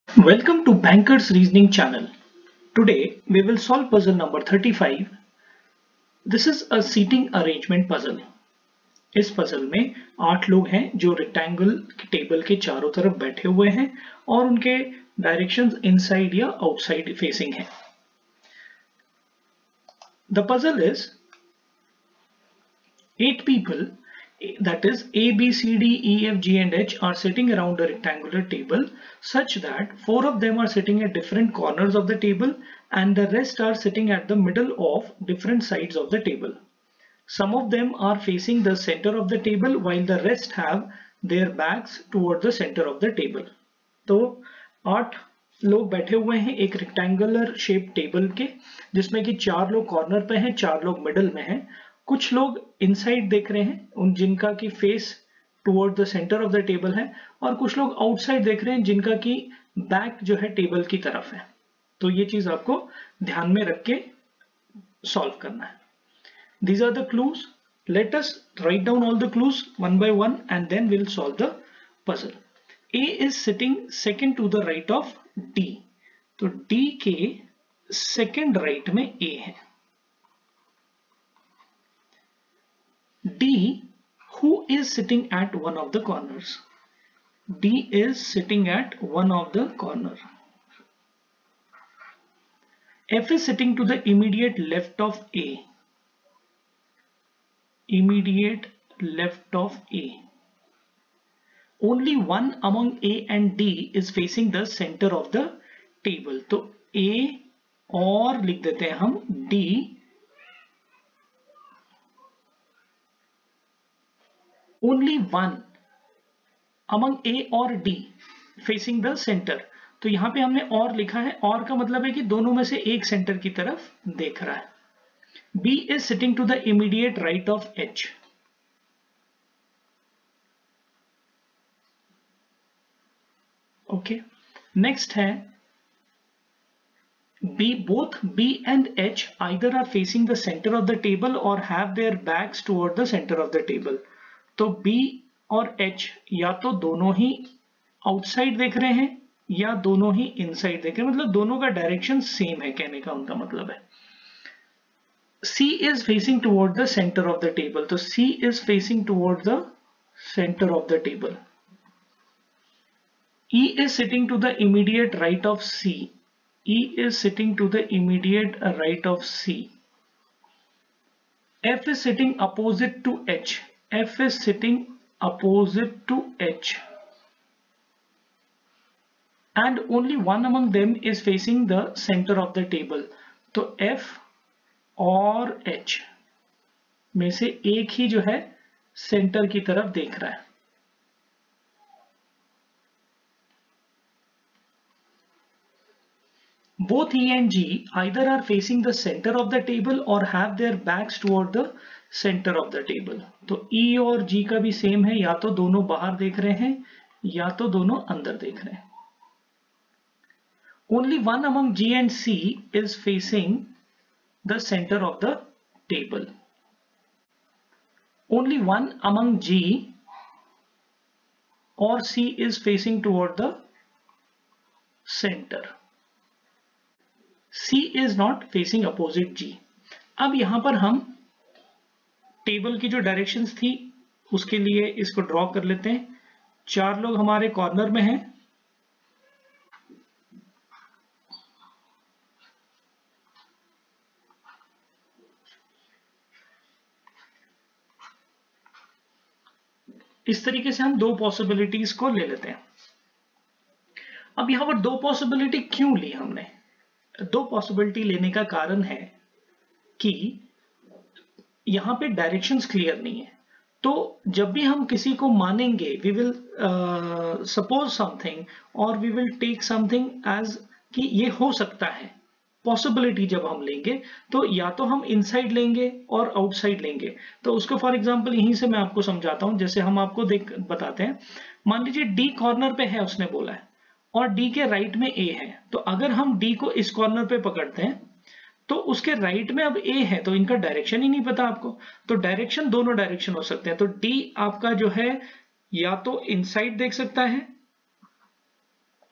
Welcome to Banker's Reasoning channel. Today we will solve puzzle number 35. This is a seating arrangement puzzle. इस puzzle में 8 लोग हैं जो rectangle table के चारों तरफ बैठे हुए हैं और उनके directions inside या outside facing हैं. The puzzle is 8 people, that is A, B, C, D, E, F, G and H are sitting around a rectangular table such that 4 of them are sitting at different corners of the table and the rest are sitting at the middle of different sides of the table. Some of them are facing the center of the table while the rest have their backs toward the center of the table. तो 8 लोग बैठे हुए हैं एक rectangular shape table के जिसमें कि 4 लोग कॉर्नर पे हैं, 4 लोग मिडल में हैं. कुछ लोग इनसाइड देख रहे हैं उन जिनका की face toward the centre of the table है और कुछ लोग आउटसाइड देख रहे हैं जिनका की बैक जो है टेबल की तरफ है. तो ये चीज आपको ध्यान में रख के सॉल्व करना है. These are the clues. Let us write down all the clues one by one and then we'll solve the puzzle. A is sitting second to the right of D. तो D के second right में A है. D, who is sitting at one of the corners? D is sitting at one of the corner. F is sitting to the immediate left of A. Immediate left of A. Only one among A and D is facing the center of the table. तो A और लिख देते हैं हम D. Only one among A और D facing the center. तो यहां पे हमने और लिखा है, और का मतलब है कि दोनों में से एक सेंटर की तरफ देख रहा है. B is sitting to the immediate right of H. Okay. Next है B. Both B and H either are facing the center of the table or have their backs toward the center of the table. तो B और H या तो दोनों ही outside देख रहे हैं या दोनों ही इनसाइड देख रहे हैं, मतलब दोनों का डायरेक्शन सेम है, कहने का उनका मतलब है. C is facing toward the center of the table. तो C is facing toward the center of the table. E is sitting to the immediate right of C. E is sitting to the immediate right of C. F is sitting opposite to H. F is sitting opposite to H. And only one among them is facing the center of the table. तो F और H में से एक ही जो है centre की तरफ देख रहा है. Both E and G either are facing the center of the table or have their backs toward the center of the table. तो E और G का भी सेम है, या तो दोनों बाहर देख रहे हैं या तो दोनों अंदर देख रहे हैं. Only one among G and C is facing the center of the table. Only one among G or C is facing toward the center. C is not facing opposite G. अब यहां पर हम टेबल की जो directions थी उसके लिए इसको ड्रॉ कर लेते हैं. 4 लोग हमारे कॉर्नर में हैं. इस तरीके से हम दो पॉसिबिलिटीज को ले लेते हैं. अब यहां पर दो पॉसिबिलिटी क्यों ली हमने? दो पॉसिबिलिटी लेने का कारण है कि यहां पे डायरेक्शंस क्लियर नहीं है. तो जब भी हम किसी को मानेंगे, वी विल सपोज समथिंग और we will take something as कि ये हो सकता है. पॉसिबिलिटी जब हम लेंगे तो या तो हम इनसाइड लेंगे और आउटसाइड लेंगे. तो उसको फॉर एग्जांपल यहीं से मैं आपको समझाता हूं. जैसे हम आपको बताते हैं, मान लीजिए डी कॉर्नर पे है, उसने बोला है, और डी के राइट में ए है. तो अगर हम डी को इस कॉर्नर पे पकड़ते हैं तो उसके राइट में अब ए है, तो इनका डायरेक्शन ही नहीं पता आपको. तो डायरेक्शन दोनों डायरेक्शन हो सकते हैं. तो डी आपका जो है या तो इनसाइड देख सकता है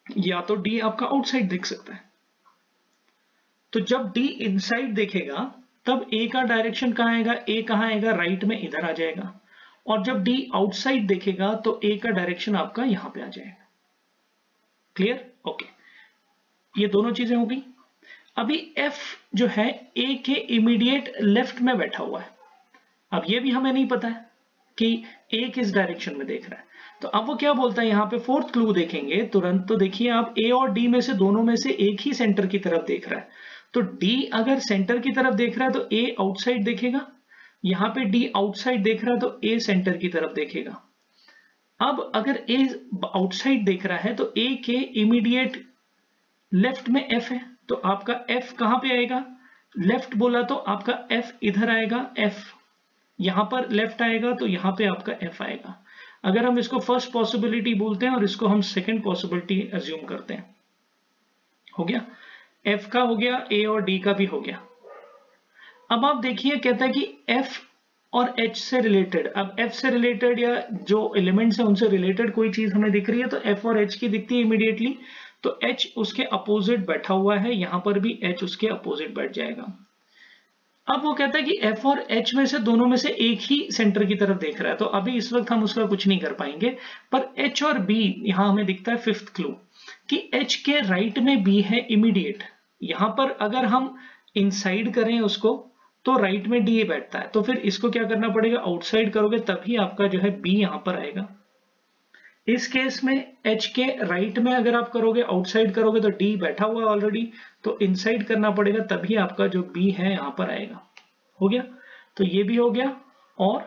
या तो डी आपका आउटसाइड देख सकता है। तो जब डी इनसाइड देखेगा तब ए का डायरेक्शन कहाँ आएगा, ए कहाँ आएगा, राइट में इधर आ जाएगा। और जब डी आउटसाइड देखेगा तो ए का डायरेक्शन आपका यहां पे आ जाएगा। क्लियर? ओके, ये दोनों चीजें हो गई। अभी एफ जो है ए के इमीडिएट लेफ्ट में बैठा हुआ है। अब ये भी हमें नहीं पता है कि ए किस डायरेक्शन में देख रहा है। तो अब वो क्या बोलता है यहाँ पे, फोर्थ क्लू देखेंगे तुरंत तो देखिए आप, ए और डी में से दोनों में से एक ही सेंटर की तरफ देख रहा है। तो डी अगर सेंटर की तरफ देख रहा है तो ए आउटसाइड देखेगा, यहाँ पे डी आउटसाइड देख रहा है तो ए सेंटर की तरफ देखेगा। अब अगर ए आउटसाइड देख रहा है तो ए के इमीडिएट लेफ्ट में एफ है, तो आपका एफ कहां पे आएगा, लेफ्ट बोला तो आपका एफ इधर आएगा, एफ यहां पर लेफ्ट आएगा तो यहां पे आपका एफ आएगा। अगर हम इसको फर्स्ट पॉसिबिलिटी बोलते हैं और इसको हम सेकंड पॉसिबिलिटी अज्यूम करते हैं, हो गया, एफ का हो गया, ए और डी का भी हो गया। अब आप देखिए कहता है कि एफ और एच से रिलेटेड, अब एफ से रिलेटेड या जो एलिमेंट्स है उनसे रिलेटेड कोई चीज हमें दिख रही है तो एफ और एच की दिखती है इमीडिएटली, तो एच उसके अपोजिट बैठा हुआ है, यहां पर भी एच उसके अपोजिट बैठ जाएगा। अब वो कहता है कि एफ और एच में से दोनों में से एक ही सेंटर की तरफ देख रहा है, तो अभी इस वक्त हम उसका कुछ नहीं कर पाएंगे, पर एच और बी यहां हमें दिखता है फिफ्थ क्लू कि एच के राइट में बी है इमीडिएट। यहां पर अगर हम इनसाइड करें उसको तो राइट में डी बैठता है, तो फिर इसको क्या करना पड़ेगा, आउटसाइड करोगे तभी आपका जो है बी यहां पर आएगा। इस केस में एच के राइट में अगर आप करोगे, आउटसाइड करोगे तो डी बैठा हुआ ऑलरेडी, तो इनसाइड करना पड़ेगा तभी आपका जो बी है यहां पर आएगा। हो गया, तो ये भी हो गया और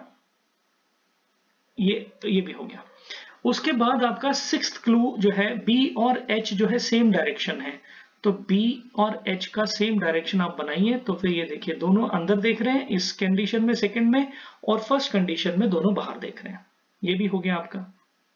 ये भी हो गया। उसके बाद आपका सिक्स्थ क्लू जो है, बी और एच जो है सेम डायरेक्शन है, तो बी और एच का सेम डायरेक्शन आप बनाइए। तो फिर ये देखिए दोनों अंदर देख रहे हैं इस कंडीशन में, सेकंड में, और फर्स्ट कंडीशन में दोनों बाहर देख रहे हैं। ये भी हो गया आपका।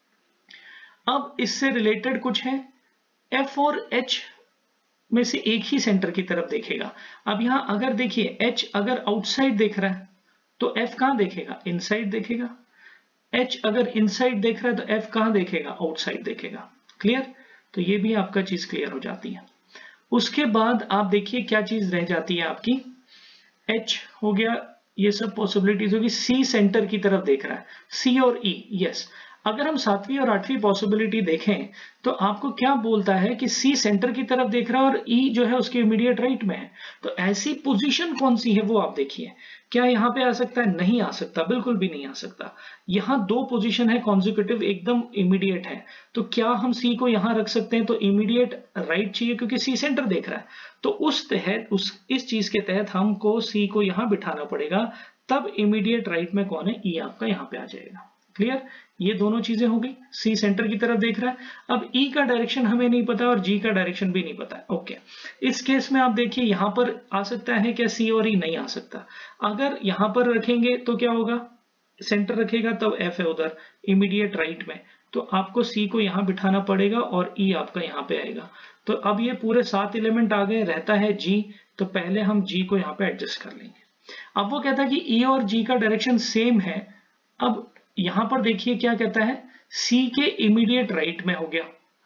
अब इससे रिलेटेड कुछ है, एफ और एच में से एक ही सेंटर की तरफ देखेगा। अब यहां अगर देखिए एच अगर आउटसाइड देख रहा है तो एफ कहां देखेगा, इनसाइड देखेगा। एच अगर इनसाइड देख रहा है तो एफ कहां देखेगा, आउटसाइड देखेगा। क्लियर? तो ये भी आपका चीज क्लियर हो जाती है। उसके बाद आप देखिए क्या चीज रह जाती है आपकी, एच हो गया, ये सब पॉसिबिलिटीज होगी, सी सेंटर की तरफ देख रहा है, सी और ई, यस। अगर हम सातवीं और आठवीं पॉसिबिलिटी देखें तो आपको क्या बोलता है कि सी सेंटर की तरफ देख रहा है और ई जो है उसके इमीडिएट राइट में है, तो ऐसी पोजीशन कौन सी है वो आप देखिए। क्या यहाँ पे आ सकता है, नहीं आ सकता, बिल्कुल भी नहीं आ सकता। यहाँ दो पोजीशन है कॉन्जिक्यूटिव, एकदम इमीडिएट है, तो क्या हम सी को यहाँ रख सकते हैं, तो इमीडिएट राइट चाहिए क्योंकि सी सेंटर देख रहा है, तो इस चीज के तहत हमको सी को यहाँ बिठाना पड़ेगा, तब इमीडिएट राइट में कौन है, ई आपका यहाँ पे आ जाएगा। क्लियर? ये दोनों चीजें हो गई, सी सेंटर की तरफ देख रहा है। अब ई का डायरेक्शन हमें नहीं पता और जी का डायरेक्शन भी नहीं पता है। ओके, इस केस में आप देखिए यहां पर आ सकता है क्या, सी और ई नहीं आ सकता। अगर यहां पर रखेंगे तो क्या होगा, सेंटर रखेगा तब एफ है उधर इमीडिएट राइट में, तो आपको सी को यहां बिठाना पड़ेगा और ई आपका यहां पे आएगा। तो अब ये पूरे 7 एलिमेंट आ गए, रहता है जी, तो पहले हम जी को यहाँ पे एडजस्ट कर लेंगे। अब वो कहता है कि ई और जी का डायरेक्शन सेम है। अब यहां पर देखिए क्या कहता है, सी के इमीडिएट राइट में हो गया।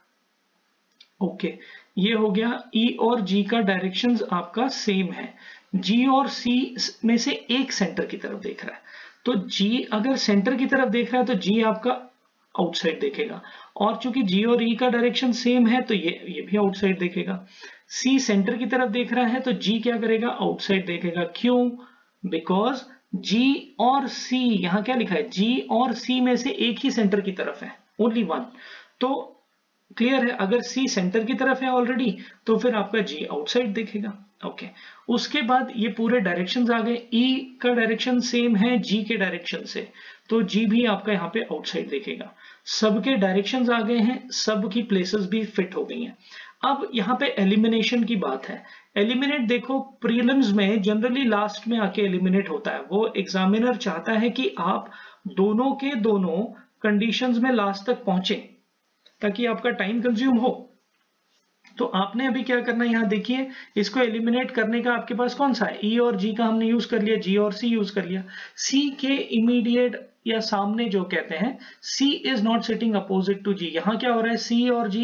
ओके, ये हो गया, ई और जी का डायरेक्शंस आपका सेम है, जी और सी में से एक सेंटर की तरफ देख रहा है, तो जी अगर सेंटर की तरफ देख रहा है तो जी आपका आउटसाइड देखेगा, और चूंकि जी और ई का डायरेक्शन सेम है तो ये भी आउटसाइड देखेगा। सी सेंटर की तरफ देख रहा है तो जी क्या करेगा, आउटसाइड देखेगा। क्यों? बिकॉज जी और सी, यहां क्या लिखा है, जी और सी में से एक ही सेंटर की तरफ है, ओनली वन। तो क्लियर है, अगर सी सेंटर की तरफ है ऑलरेडी तो फिर आपका जी आउटसाइड देखेगा। ओके, उसके बाद ये पूरे डायरेक्शंस आ गए, ई का डायरेक्शन सेम है जी के डायरेक्शन से, तो जी भी आपका यहाँ पे आउटसाइड देखेगा। सबके डायरेक्शंस आ गए हैं, सब की प्लेसेस भी फिट हो गई हैं। अब यहाँ पे एलिमिनेशन की बात है। एलिमिनेट देखो, प्रीलिम्स में जनरली लास्ट में आके एलिमिनेट होता है, वो एग्जामिनर चाहता है कि आप दोनों के दोनों कंडीशंस में लास्ट तक पहुंचे ताकि आपका टाइम कंज्यूम हो। तो आपने अभी क्या करना है, यहाँ देखिए, इसको एलिमिनेट करने का आपके पास कौन सा है, ई और जी का हमने यूज कर लिया, जी और सी यूज कर लिया। सी के इमीडिएट या सामने जो कहते हैं, C is not sitting opposite to G, यहाँ क्या हो रहा है, सी और जी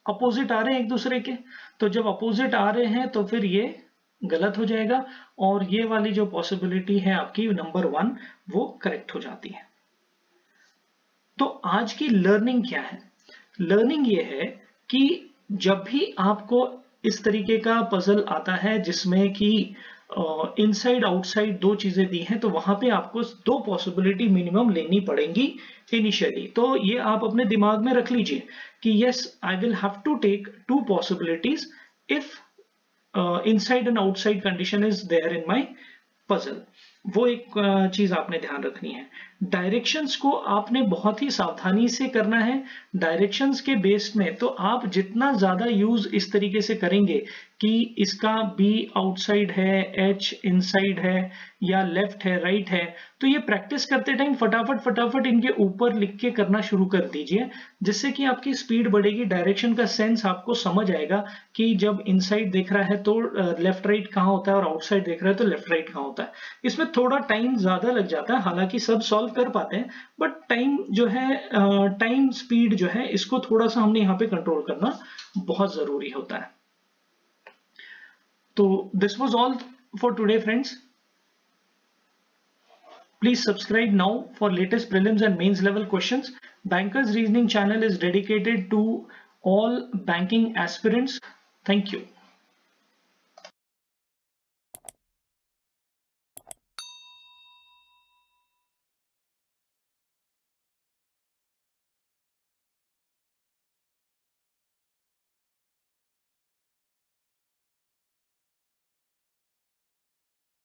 अपोजिट आ रहे हैं एक दूसरे के, तो जब अपोजिट आ रहे हैं तो फिर ये गलत हो जाएगा और ये वाली जो पॉसिबिलिटी है आपकी नंबर 1 वो करेक्ट हो जाती है। तो आज की लर्निंग क्या है? लर्निंग ये है कि जब भी आपको इस तरीके का पजल आता है जिसमें कि इनसाइड आउटसाइड दो चीजें दी हैं, तो वहां पे आपको दो पॉसिबिलिटी मिनिमम लेनी पड़ेंगी इनिशियली। तो ये आप अपने दिमाग में रख लीजिए कि yes, I will have to take 2 possibilities if inside and outside condition is there in my puzzle. वो एक चीज आपने ध्यान रखनी है। डायरेक्शंस को आपने बहुत ही सावधानी से करना है। डायरेक्शंस के बेस में तो आप जितना ज्यादा यूज इस तरीके से करेंगे कि इसका बी आउटसाइड है, एच इनसाइड है, या लेफ्ट है, राइट है, तो ये प्रैक्टिस करते टाइम फटाफट इनके ऊपर लिख के करना शुरू कर दीजिए, जिससे कि आपकी स्पीड बढ़ेगी। डायरेक्शन का सेंस आपको समझ आएगा कि जब इनसाइड देख रहा है तो लेफ्ट राइट कहाँ होता है और आउटसाइड देख रहा है तो लेफ्ट राइट कहाँ होता है। इसमें थोड़ा टाइम ज्यादा लग जाता है, हालांकि सब सॉल्व कर पाते हैं, बट टाइम जो है, टाइम स्पीड जो है, इसको थोड़ा सा हमने यहाँ पे कंट्रोल करना बहुत जरूरी होता है। तो this was all for today, friends. Please subscribe now for latest prelims and mains level questions. Bankers Reasoning channel is dedicated to all banking aspirants. Thank you.